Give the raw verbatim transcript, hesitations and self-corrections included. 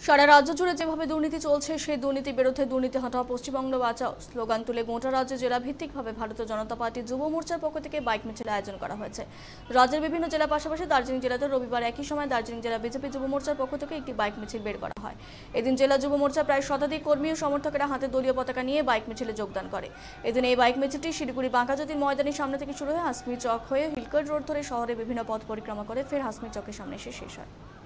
সারা রাজ্য জুড়ে যেভাবে দুর্নীতি চলছে সেই দুর্নীতির বিরুদ্ধে দুর্নীতি হটাও পশ্চিমবঙ্গ বাঁচাও স্লোগান তুলে গোটা রাজ্যে জেলা ভিত্তিকভাবে ভারতীয় জনতা পার্টি যুব মোর্চার পক্ষ থেকে বাইক মিছিল আয়োজন করা হয়েছে। রাজ্যের বিভিন্ন জেলার পাশাপাশি দার্জিলিং জেলাতে রবিবার একই সময় দার্জিলিং জেলা বিজেপি যুব মোর্চার পক্ষ থেকে একটি বাইক মিছিল বের করা হয়। এদিন জেলা যুব মোর্চার প্রায় শতাধিক কর্মী ও সমর্থকেরা হাতে দলীয় পতাকা নিয়ে বাইক মিছিলে যোগদান করে। এদিন এই বাইক মিছিলটি শিলিগুড়ি বাঁকাজ্যোতির ময়দানের সামনে থেকে শুরু হয়ে হাসমি চক হয়ে হিলকট রোড ধরে শহরে বিভিন্ন পথ পরিক্রমা করে ফের হাসমি চকের সামনে এসে শেষ হয়।